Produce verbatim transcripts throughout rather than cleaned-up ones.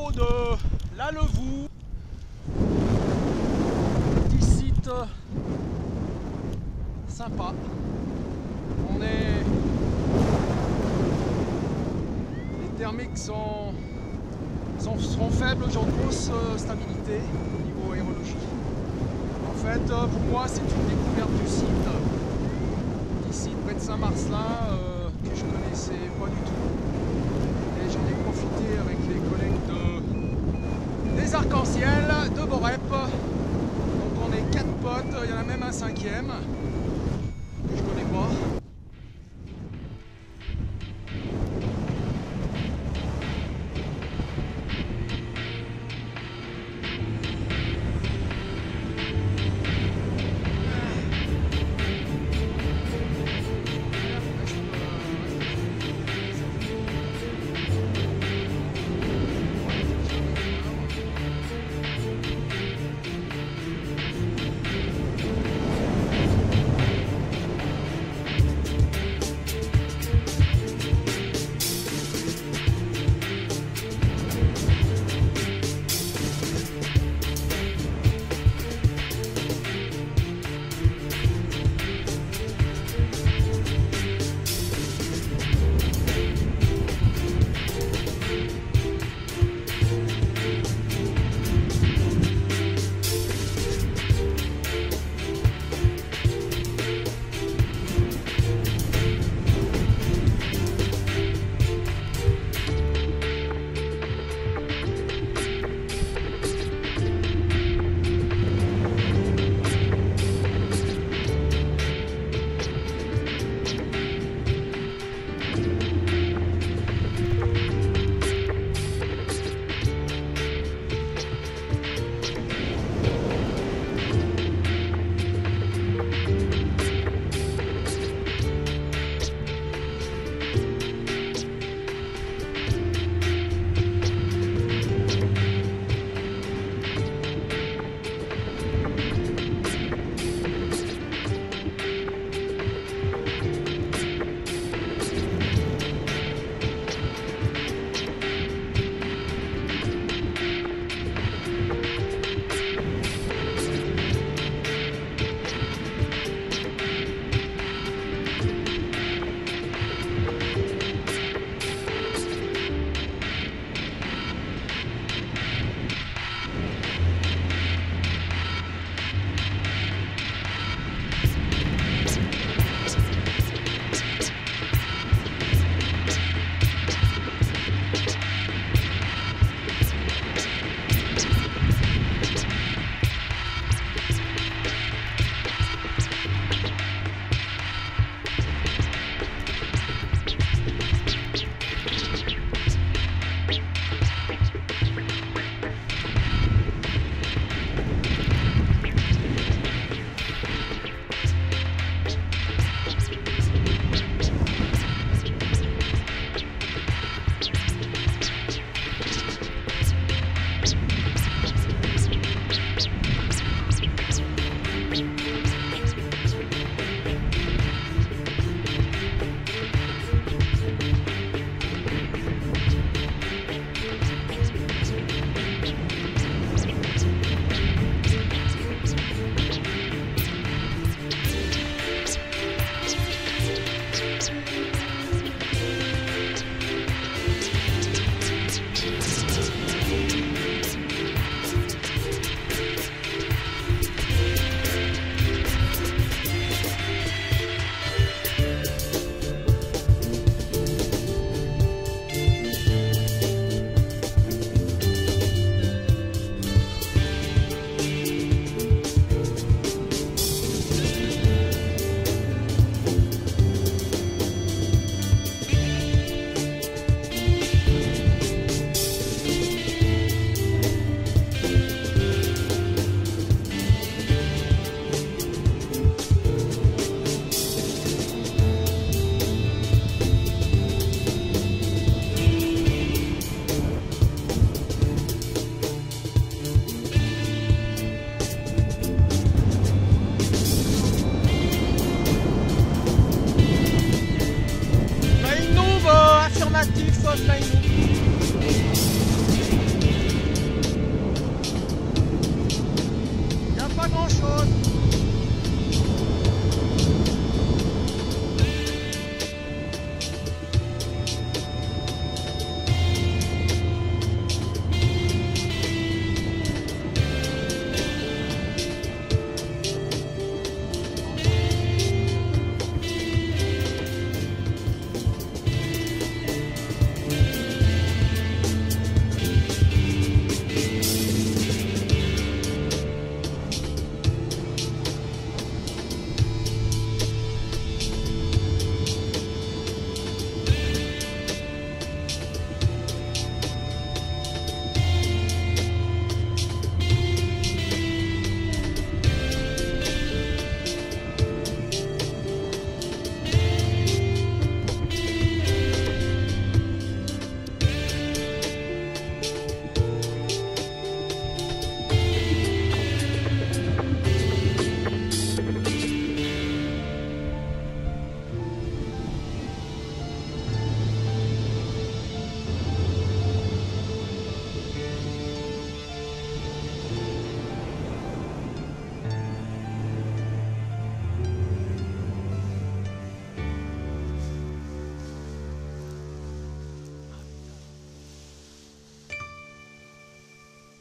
haut de la Levoux. Petit site sympa. On est... Les thermiques sont, sont, sont faibles aujourd'hui, grosse stabilité au niveau aérologique. En fait, pour moi, c'est une découverte du site. Ici, près de Saint-Marcelin, euh, que je connaissais pas du tout. Et j'en ai profité avec les collègues de, des Arcs-en-Ciel, de Borep. Donc on est quatre potes, il y en a même un cinquième, que je connais pas.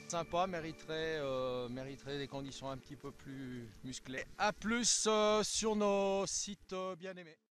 Sympa, mériterait, euh, mériterait des conditions un petit peu plus musclées. A plus euh, sur nos sites euh, bien aimés.